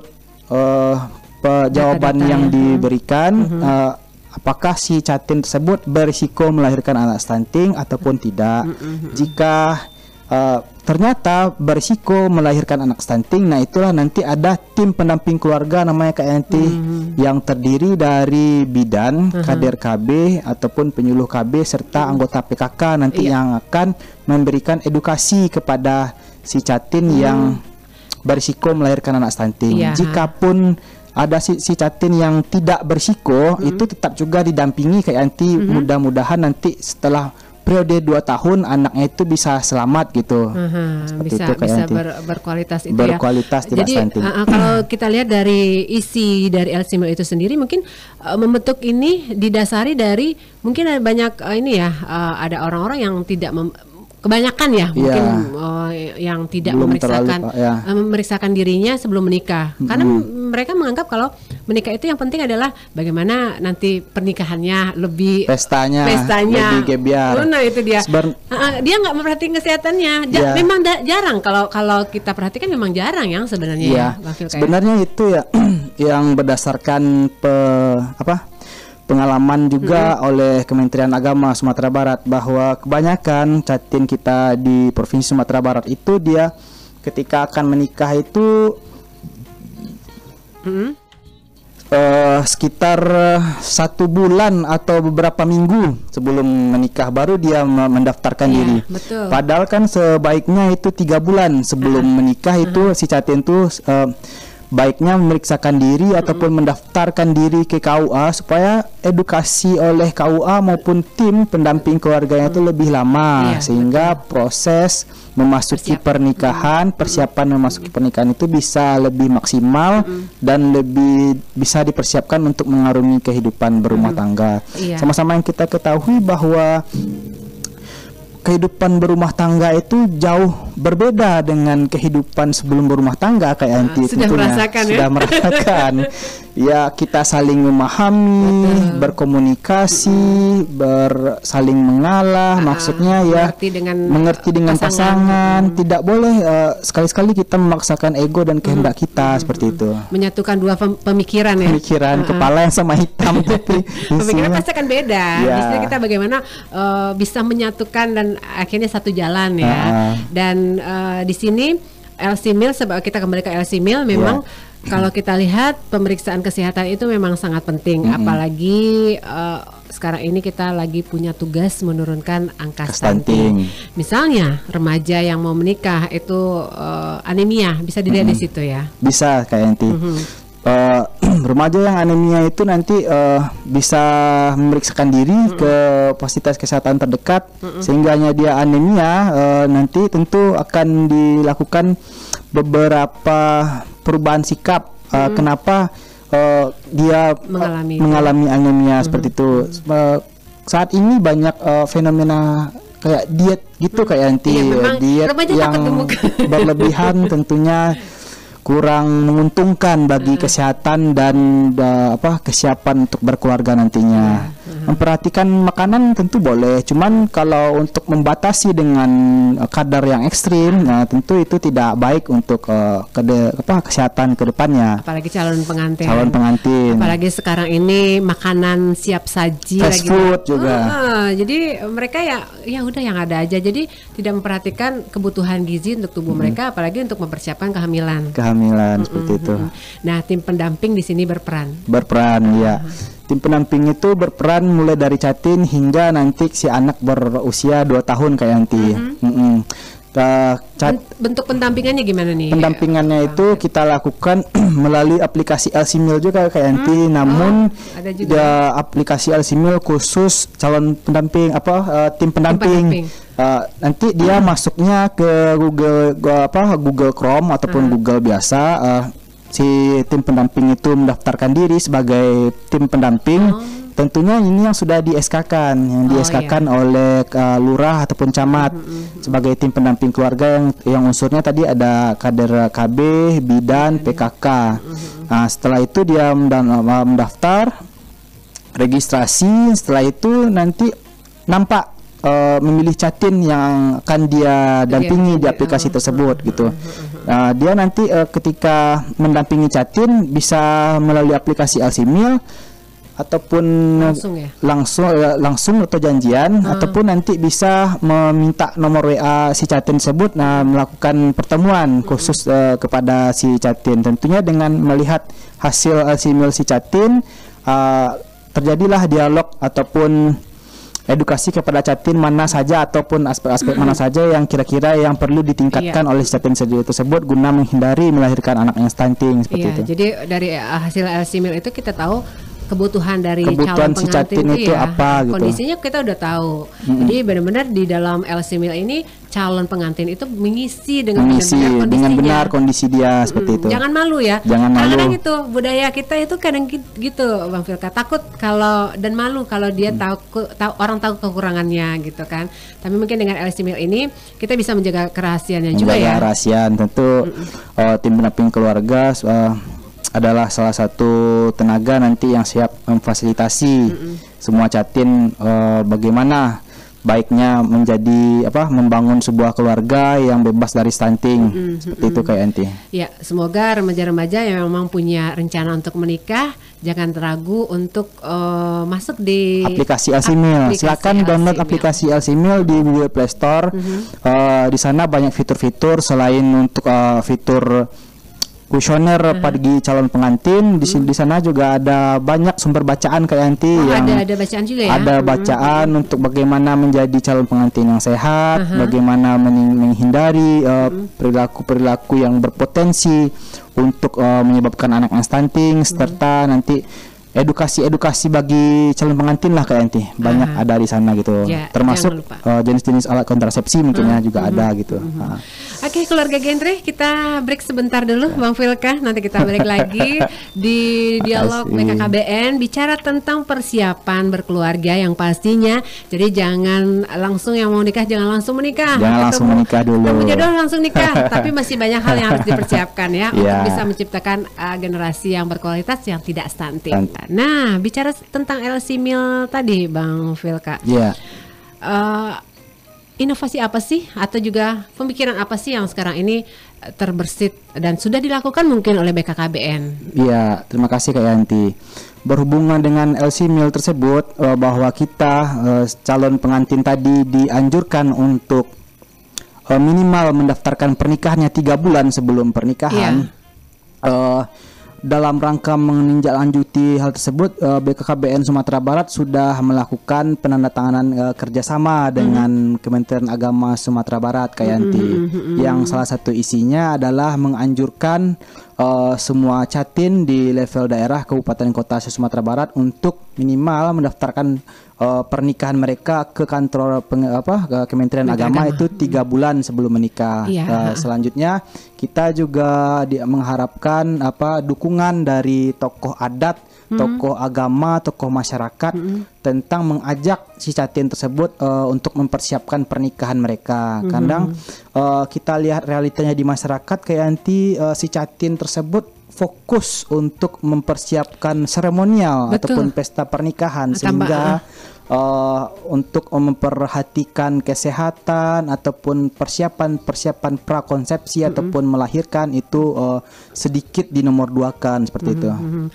jawaban yang diberikan apakah si Catin tersebut berisiko melahirkan anak stunting ataupun tidak. Jika ternyata berisiko melahirkan anak stunting, nah itulah nanti ada tim pendamping keluarga namanya KNT yang terdiri dari bidan, kader KB ataupun penyuluh KB serta anggota PKK nanti yang akan memberikan edukasi kepada si Catin yang berisiko melahirkan anak stunting. Jikapun ada si Catin yang tidak berisiko, itu tetap juga didampingi kayak nanti mudah-mudahan nanti setelah periode 2 tahun anaknya itu bisa selamat gitu. Bisa berkualitas itu berkualitas ya. Tidak jadi stunting. Kalau kita lihat dari isi dari LC-Mil itu sendiri, mungkin membentuk ini didasari dari mungkin ada banyak ada orang-orang yang tidak kebanyakan mungkin yang tidak memeriksakan dirinya sebelum menikah. Karena mereka menganggap kalau menikah itu yang penting adalah bagaimana nanti pernikahannya lebih pestanya lebih gebiar. Nah, itu dia. Dia nggak memperhatikan kesehatannya. Memang jarang kalau kita perhatikan memang jarang yang sebenarnya. Sebenarnya itu yang berdasarkan pengalaman juga oleh Kementerian Agama Sumatera Barat, bahwa kebanyakan Catin kita di Provinsi Sumatera Barat itu dia ketika akan menikah itu sekitar 1 bulan atau beberapa minggu sebelum menikah baru dia mendaftarkan diri. Betul. Padahal kan sebaiknya itu 3 bulan sebelum menikah itu si Catin tuh baiknya memeriksakan diri ataupun mendaftarkan diri ke KUA supaya edukasi oleh KUA maupun tim pendamping keluarganya itu lebih lama, sehingga proses memasuki pernikahan, persiapan memasuki pernikahan itu bisa lebih maksimal dan lebih bisa dipersiapkan untuk mengarungi kehidupan berumah tangga. Sama-sama yang kita ketahui bahwa kehidupan berumah tangga itu jauh berbeda dengan kehidupan sebelum berumah tangga kayak Anti sudah tentunya. Merasakan sudah merasakan. Ya, kita saling memahami, berkomunikasi, saling mengalah, maksudnya ya mengerti dengan pasangan. Tidak boleh sekali-sekali kita memaksakan ego dan kehendak kita seperti itu. Menyatukan dua pemikiran ya. Pemikiran kepala yang sama hitam tapi pemikiran pasti akan beda. Ya. Di sini kita bagaimana bisa menyatukan dan akhirnya satu jalan ya. Dan di sini LC Mil, kita kembali ke LC Mil, memang kalau kita lihat pemeriksaan kesehatan itu memang sangat penting, apalagi sekarang ini kita lagi punya tugas menurunkan angka stunting. Misalnya remaja yang mau menikah itu anemia, bisa dilihat di situ ya. Bisa kayak nanti. Remaja yang anemia itu nanti bisa memeriksakan diri ke fasilitas kesehatan terdekat, sehingga dia anemia nanti tentu akan dilakukan beberapa perubahan sikap. Kenapa dia mengalami anemia seperti itu. Saat ini banyak fenomena kayak diet gitu kayak nanti diet yang berlebihan tentunya kurang menguntungkan bagi kesehatan dan kesiapan untuk berkeluarga nantinya. Memperhatikan makanan tentu boleh, cuman kalau untuk membatasi dengan kadar yang ekstrim, tentu itu tidak baik untuk kesehatan kedepannya. Apalagi calon pengantin. Apalagi sekarang ini makanan siap saji, fast food juga. Jadi mereka ya udah yang ada aja. Jadi tidak memperhatikan kebutuhan gizi untuk tubuh mereka, apalagi untuk mempersiapkan kehamilan seperti itu. Nah, tim pendamping di sini berperan ya. Tim pendamping itu berperan mulai dari Catin hingga nanti si anak berusia 2 tahun kayak nanti. Bentuk pendampingannya gimana nih? Pendampingannya itu kita lakukan melalui aplikasi LC Mil juga kayak nanti. Namun ada juga aplikasi LC Mil khusus calon pendamping tim pendamping. Nanti dia masuknya ke Google Chrome ataupun Google biasa. Si tim pendamping itu mendaftarkan diri sebagai tim pendamping. Tentunya ini yang sudah di SK-kan, oleh lurah ataupun camat sebagai tim pendamping keluarga yang unsurnya tadi ada kader KB, bidan, PKK. Nah, setelah itu dia mendaftar, registrasi. Setelah itu nanti nampak memilih Catin yang akan dia dampingi di aplikasi tersebut gitu. Dia nanti ketika mendampingi Catin bisa melalui aplikasi LC Mil ataupun langsung atau janjian, ataupun nanti bisa meminta nomor WA si Catin tersebut, melakukan pertemuan khusus kepada si Catin. Tentunya dengan melihat hasil LC Mil si Catin, terjadilah dialog ataupun edukasi kepada Catin mana saja ataupun aspek-aspek mana saja yang kira-kira yang perlu ditingkatkan oleh Catin tersebut guna menghindari melahirkan anak yang stunting seperti itu. Jadi dari hasil LC Mil itu kita tahu kebutuhan dari calon si pengantin itu apa gitu. Kondisinya kita udah tahu. Jadi benar-benar di dalam LC Mil ini calon pengantin itu mengisi dengan benar kondisi dia seperti itu. Jangan malu ya. Kadang-kadang itu budaya kita itu kadang gitu Bang Filka, takut kalau dan malu kalau dia orang tahu kekurangannya gitu kan. Tapi mungkin dengan LC Mil ini kita bisa menjaga kerahasiaannya juga ya. Kerahasiaan tentu tim pendamping keluarga adalah salah satu tenaga nanti yang siap memfasilitasi semua Catin bagaimana baiknya menjadi membangun sebuah keluarga yang bebas dari stunting seperti itu kayak Enti. Ya, semoga remaja-remaja yang memang punya rencana untuk menikah jangan ragu untuk masuk di aplikasi LC Mil. Silakan download aplikasi LC Mil di Google Play Store. Di sana banyak fitur-fitur selain untuk fitur kuesioner bagi calon pengantin. Di sana juga ada banyak sumber bacaan Kak Yanti ada bacaan juga ya. Ada bacaan untuk bagaimana menjadi calon pengantin yang sehat, bagaimana menghindari perilaku-perilaku yang berpotensi untuk menyebabkan anak yang stunting, serta nanti edukasi bagi calon pengantin lah Kak Yanti. Banyak ada di sana gitu. Ya, termasuk jenis-jenis alat kontrasepsi mungkinnya juga ada gitu. Oke, keluarga genre, kita break sebentar dulu Bang Vilka. Nanti kita break lagi di dialog BKKBN bicara tentang persiapan berkeluarga yang pastinya. Jadi jangan langsung yang mau nikah jangan langsung menikah. Jangan langsung menikah dulu. Ketemu jodoh langsung nikah. Tapi masih banyak hal yang harus dipersiapkan ya untuk bisa menciptakan generasi yang berkualitas yang tidak stunting. Nah, bicara tentang LC Meal tadi Bang Vilka. Inovasi apa sih atau juga pemikiran apa sih yang sekarang ini terbersit dan sudah dilakukan mungkin oleh BKKBN? Iya, terima kasih Kak Yanti. Berhubungan dengan LC Meal tersebut, bahwa kita calon pengantin tadi dianjurkan untuk minimal mendaftarkan pernikahannya 3 bulan sebelum pernikahan. Dalam rangka menindaklanjuti hal tersebut, BKKBN Sumatera Barat sudah melakukan penandatanganan kerjasama dengan Kementerian Agama Sumatera Barat, Kak Yanti, yang salah satu isinya adalah menganjurkan semua catin di level daerah, kabupaten, kota Sumatera Barat untuk minimal mendaftarkan pernikahan mereka ke kantor ke Kementerian Agama itu 3 bulan sebelum menikah. Selanjutnya kita juga mengharapkan dukungan dari tokoh adat, tokoh agama, tokoh masyarakat tentang mengajak si catin tersebut untuk mempersiapkan pernikahan mereka. Kadang kita lihat realitanya di masyarakat kayak nanti si catin tersebut fokus untuk mempersiapkan seremonial ataupun pesta pernikahan sehingga untuk memperhatikan kesehatan ataupun persiapan prakonsepsi ataupun melahirkan itu sedikit dinomor 2kan seperti itu.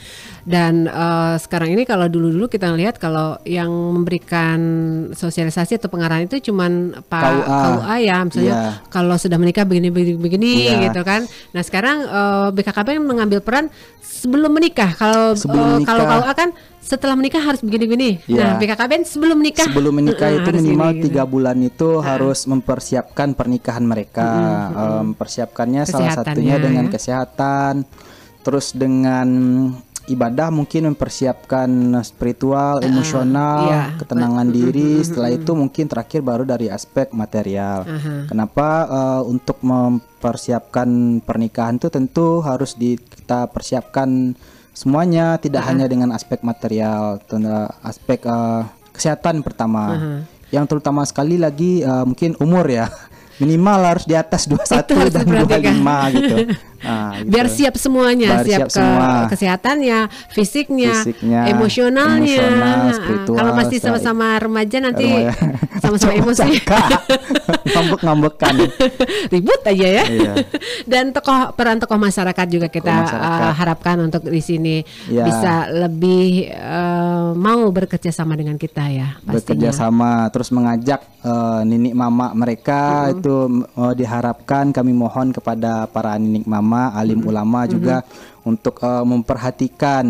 Dan sekarang ini kalau dulu kita lihat kalau yang memberikan sosialisasi atau pengarahan itu cuman Pak KUA ya, misalnya kalau sudah menikah begini gitu kan. Nah sekarang BKKBN mengambil peran sebelum menikah. Kalau KUA kan setelah menikah harus begini-begini. Nah, BKKBN sebelum menikah itu minimal 3 bulan itu harus mempersiapkan pernikahan mereka. Mempersiapkannya salah satunya dengan kesehatan, terus dengan ibadah, mungkin mempersiapkan spiritual, emosional, ketenangan diri. Setelah itu mungkin terakhir baru dari aspek material. Kenapa untuk mempersiapkan pernikahan itu tentu harus kita persiapkan semuanya, tidak hanya dengan aspek material, aspek kesehatan pertama. Yang terutama sekali lagi mungkin umur ya. Minimal harus di atas 21 dan 25 gitu. Nah, gitu. Biar siap semuanya, siap semua. Kesehatannya, fisiknya, emosionalnya. Kalau masih sama-sama remaja nanti sama-sama emosi. Ngambek-ngambekan. Ribut aja ya. Dan peran tokoh masyarakat juga kita harapkan untuk di sini bisa lebih mau bekerja sama dengan kita ya. Pastinya. Bekerja sama, terus mengajak ninik mama mereka itu diharapkan, kami mohon kepada para ninik mama, alim ulama juga untuk memperhatikan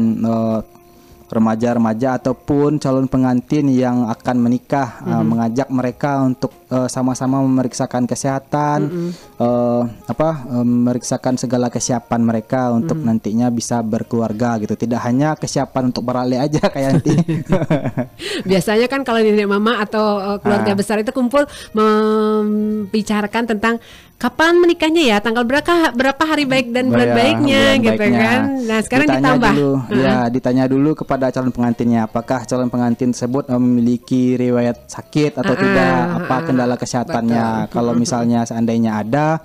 remaja-remaja ataupun calon pengantin yang akan menikah, mengajak mereka untuk sama-sama memeriksakan kesehatan, memeriksakan segala kesiapan mereka untuk nantinya bisa berkeluarga gitu. Tidak hanya kesiapan untuk beralih aja kayak nanti. Biasanya kan kalau nenek mama atau keluarga besar itu kumpul membicarakan tentang kapan menikahnya ya, tanggal berapa hari baik dan bulan baiknya gitu kan. Nah sekarang ditambah dulu, ditanya dulu kepada calon pengantinnya, apakah calon pengantin tersebut memiliki riwayat sakit atau tidak, apa kendala kesehatannya. Kalau misalnya seandainya ada,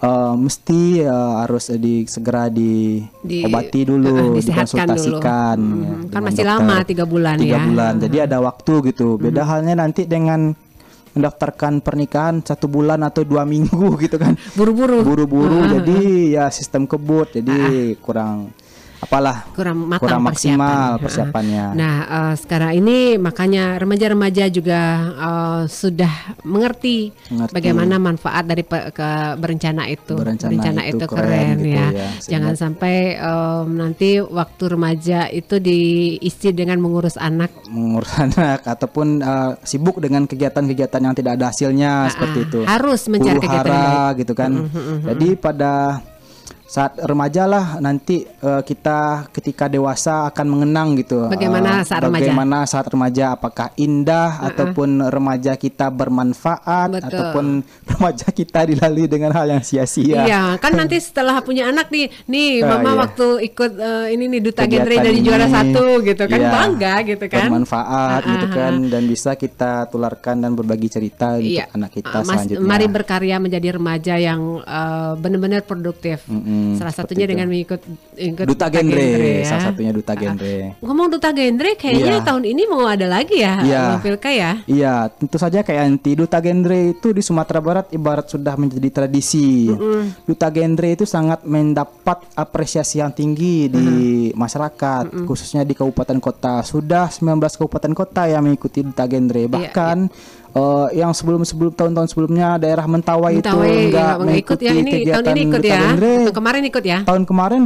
mesti harus segera diobati dulu, dikonsultasikan dulu. Kan masih dokter. Lama 3 bulan 3 bulan, jadi ada waktu gitu. Beda halnya nanti dengan mendaftarkan pernikahan 1 bulan atau 2 minggu gitu kan, buru-buru jadi ya sistem kebut, jadi kurang kurang matang kurang maksimal persiapan. persiapannya. Nah, sekarang ini makanya remaja-remaja juga sudah mengerti bagaimana manfaat dari berencana itu. Berencana itu keren gitu ya. ya. Jangan sampai nanti waktu remaja itu diisi dengan mengurus anak ataupun sibuk dengan kegiatan-kegiatan yang tidak ada hasilnya seperti itu. Harus mencari kegiatan yang baik gitu kan. Jadi pada saat remaja lah nanti kita ketika dewasa akan mengenang gitu bagaimana saat remaja, apakah indah ataupun remaja kita bermanfaat. Betul. Ataupun remaja kita dilalui dengan hal yang sia-sia. Iya kan nanti setelah punya anak nih mama waktu ikut ini nih duta genre dari juara 1 gitu kan, bangga gitu kan, bermanfaat gitu kan, dan bisa kita tularkan dan berbagi cerita untuk anak kita selanjutnya. Mari berkarya menjadi remaja yang benar-benar produktif. Salah satunya dengan mengikut duta genre ya. Salah satunya duta genre. Ngomong duta genre kayaknya tahun ini mau ada lagi ya, Filka ya. Iya, tentu saja kayak anti duta genre itu di Sumatera Barat ibarat sudah menjadi tradisi. Duta genre itu sangat mendapat apresiasi yang tinggi di masyarakat, khususnya di kabupaten kota. Sudah 19 kabupaten kota yang mengikuti duta genre. Bahkan yang tahun-tahun sebelumnya daerah Mentawai itu enggak mengikuti kegiatan tahun ini ikut duta genre. Tahun kemarin ikut ya. Tahun kemarin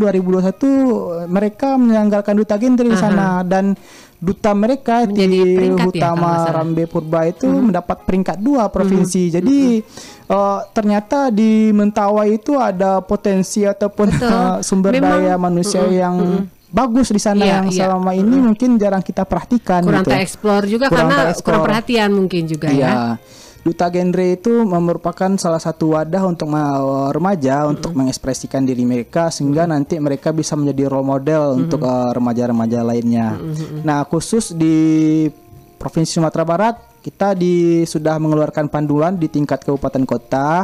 2021 mereka menyelenggarakan duta genre di sana, dan duta mereka di Utama Rambe Purba itu mendapat peringkat 2 provinsi. Jadi ternyata di Mentawai itu ada potensi ataupun sumber daya manusia yang bagus di sana yang selama ini mungkin jarang kita perhatikan. Kurang tereksplor juga karena kurang perhatian mungkin juga ya. Duta genre itu merupakan salah satu wadah untuk remaja untuk mengekspresikan diri mereka sehingga nanti mereka bisa menjadi role model untuk remaja-remaja lainnya. Nah, khusus di Provinsi Sumatera Barat kita sudah mengeluarkan panduan di tingkat kabupaten kota.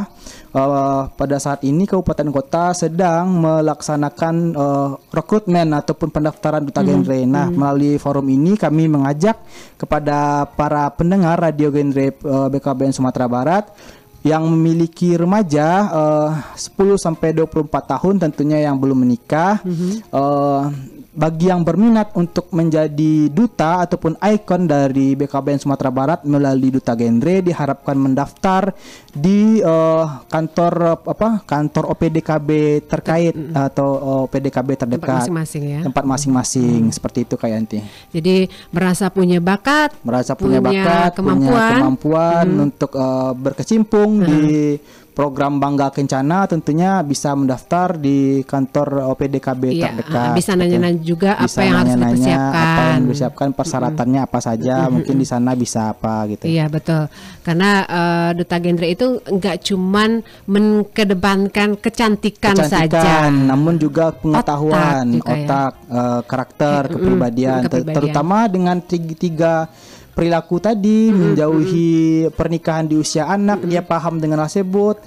Pada saat ini kabupaten kota sedang melaksanakan rekrutmen ataupun pendaftaran duta genre. Nah, melalui forum ini kami mengajak kepada para pendengar radio genre BKBN Sumatera Barat yang memiliki remaja 10 sampai 24 tahun tentunya yang belum menikah. Bagi yang berminat untuk menjadi duta ataupun ikon dari BKBN Sumatera Barat melalui duta genre diharapkan mendaftar di kantor OPDKB terkait atau OPDKB terdekat tempat masing-masing seperti itu kayak nanti. Jadi merasa punya bakat, punya kemampuan untuk berkecimpung di program Bangga Kencana, tentunya bisa mendaftar di kantor OPDKB terdekat. Bisa nanya-nanya juga apa yang harus dipersiapkan. Persyaratannya apa saja, mungkin di sana bisa apa gitu. Iya betul. Karena duta genre itu enggak cuman mengedepankan kecantikan saja, namun juga pengetahuan, karakter, kepribadian. Terutama dengan tiga perilaku tadi, menjauhi pernikahan di usia anak, dia paham dengan hal tersebut,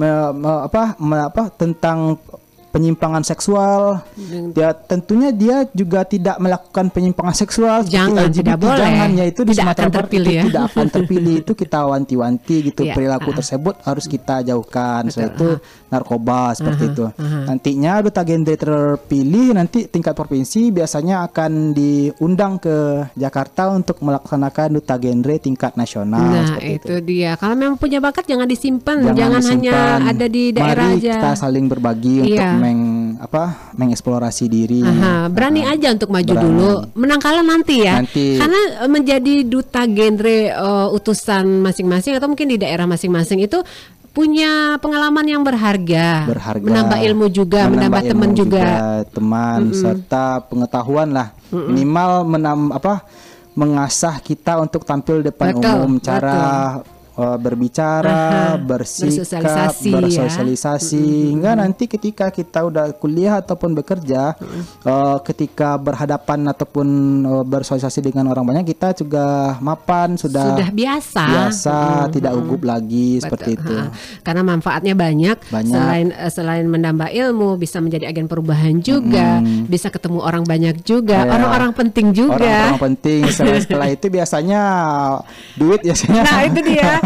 tentang penyimpangan seksual. Ya tentunya dia juga tidak melakukan penyimpangan seksual. Tidak boleh. Yaitu di Sumatera Barat tidak akan terpilih. Itu kita wanti-wanti gitu, perilaku tersebut harus kita jauhkan. Itu narkoba seperti itu. Nantinya duta genre terpilih nanti tingkat provinsi biasanya akan diundang ke Jakarta untuk melaksanakan duta genre tingkat nasional. Nah itu dia. Kalau memang punya bakat jangan disimpan, jangan hanya ada di daerah aja. Kita saling berbagi untuk mengeksplorasi diri. Berani aja untuk maju dulu. Menang kalah nanti ya. Karena menjadi duta genre utusan masing-masing atau mungkin di daerah masing-masing itu punya pengalaman yang berharga. Menambah ilmu juga, menambah teman juga. Serta pengetahuan lah. Minimal mengasah kita untuk tampil depan umum, cara berbicara, bersikap, bersosialisasi, hingga nanti ketika kita udah kuliah ataupun bekerja, ketika berhadapan ataupun bersosialisasi dengan orang banyak, kita juga mapan, sudah biasa, tidak gugup lagi. Seperti itu. Karena manfaatnya banyak. Selain menambah ilmu, bisa menjadi agen perubahan juga, bisa ketemu orang banyak juga, orang-orang penting juga. Orang-orang penting. Setelah itu biasanya duit biasanya. Nah itu dia.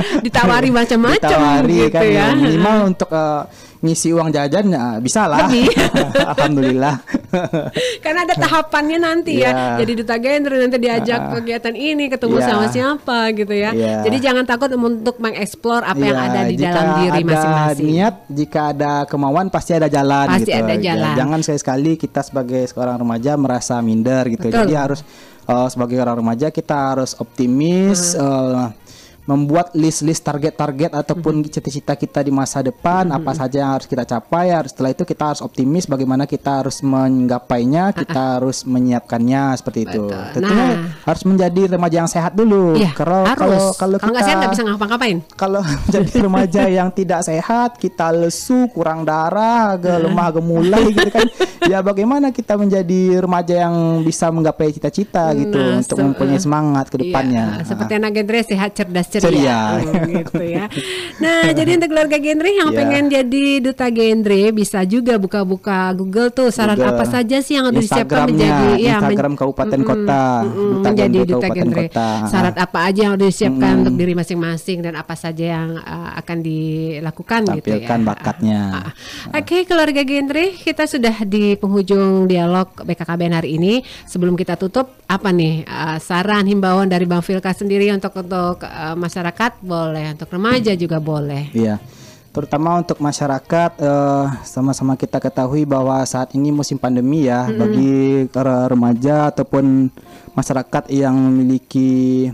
Ditawari macam-macam ditawari gitu kan ya. minimal untuk ngisi uang jajan bisa lah. Alhamdulillah. Karena ada tahapannya nanti ya. Jadi duta genre nanti diajak kegiatan ini, ketemu sama siapa gitu ya. Jadi jangan takut untuk mengeksplor apa yang ada di dalam diri masing-masing. Niat, jika ada kemauan pasti ada jalan. Pasti gitu. ada jalan. Ya, jangan sekali-sekali kita sebagai seorang remaja merasa minder gitu. Betul. Jadi harus sebagai orang remaja kita harus optimis. Membuat list-list target-target ataupun cita-cita kita di masa depan, apa saja yang harus kita capai. Setelah itu kita harus optimis bagaimana kita harus menggapainya, kita harus menyiapkannya seperti itu. Tentunya harus menjadi remaja yang sehat dulu. Kalau kita nggak sehat nggak bisa ngapa-ngapain. Kalau menjadi remaja yang tidak sehat, kita lesu, kurang darah, lemah gemulai gitu kan. Ya bagaimana kita menjadi remaja yang bisa menggapai cita-cita gitu untuk mempunyai semangat ke depannya. Seperti anak genre sehat, cerdas, ceria. Gitu ya. Nah, jadi untuk keluarga genre yang pengen jadi duta genre bisa juga buka-buka Google tuh saran apa saja sih yang harus disiapkan menjadi Instagram kabupaten kota, menjadi duta genre. Syarat apa aja yang harus disiapkan untuk diri masing-masing dan apa saja yang akan dilakukan gitu ya. Tampilkan bakatnya. Oke, keluarga genre, kita sudah di penghujung dialog BKKBN hari ini. Sebelum kita tutup, apa nih saran himbauan dari Bang Filka sendiri untuk masyarakat boleh, untuk remaja juga boleh. Iya, terutama untuk masyarakat, sama-sama kita ketahui bahwa saat ini musim pandemi ya, bagi remaja ataupun masyarakat yang memiliki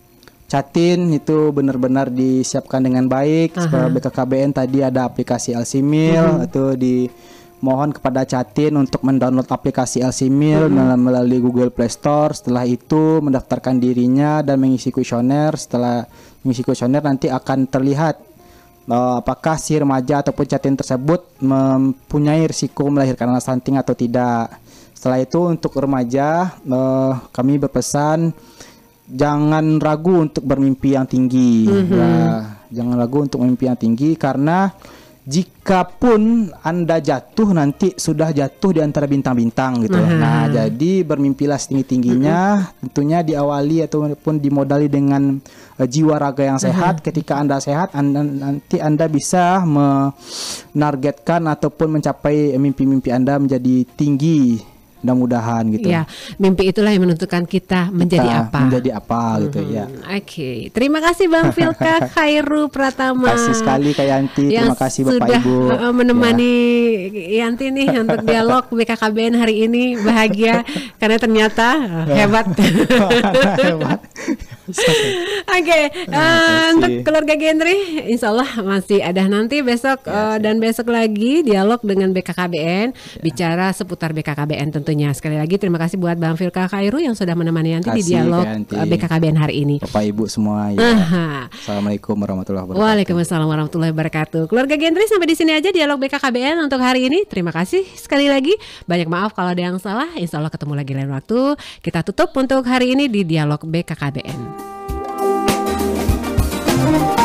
Catin itu benar-benar disiapkan dengan baik. BKKBN tadi ada aplikasi LC-Mil, itu dimohon kepada Catin untuk mendownload aplikasi LC-Mil melalui Google Play Store. Setelah itu mendaftarkan dirinya dan mengisi kuesioner. Setelah mengisi kuesioner nanti akan terlihat apakah si remaja ataupun Catin tersebut mempunyai risiko melahirkan anak stunting atau tidak. Setelah itu untuk remaja kami berpesan jangan ragu untuk bermimpi yang tinggi. Jangan ragu untuk mimpi yang tinggi, karena jikapun Anda jatuh nanti sudah jatuh di antara bintang-bintang gitu. Nah, jadi bermimpilah setinggi-tingginya, tentunya diawali ataupun dimodali dengan jiwa raga yang sehat. Ketika Anda sehat, nanti Anda bisa menargetkan ataupun mencapai mimpi-mimpi Anda menjadi tinggi. Mudah-mudahan gitu. Ya, mimpi itulah yang menentukan kita menjadi apa. Menjadi apa gitu ya. Oke, terima kasih Bang Filka Khairu Pratama. Terima kasih sekali Kak Yanti, terima kasih Bapak Ibu sudah menemani Yanti nih untuk dialog BKKBN hari ini. Bahagia karena ternyata hebat. Hebat. Oke, untuk keluarga genre insya Allah masih ada nanti besok dan besok lagi dialog dengan BKKBN, bicara seputar BKKBN tentunya. Sekali lagi terima kasih buat Bang Filka Khairu yang sudah menemani Yanti di dialog BKKBN hari ini. Bapak Ibu semua ya. Assalamualaikum warahmatullahi wabarakatuh. Waalaikumsalam warahmatullahi wabarakatuh. Keluarga genre, sampai di sini aja dialog BKKBN untuk hari ini. Terima kasih sekali lagi. Banyak maaf kalau ada yang salah. Insya Allah ketemu lagi lain waktu. Kita tutup untuk hari ini di dialog BKKBN.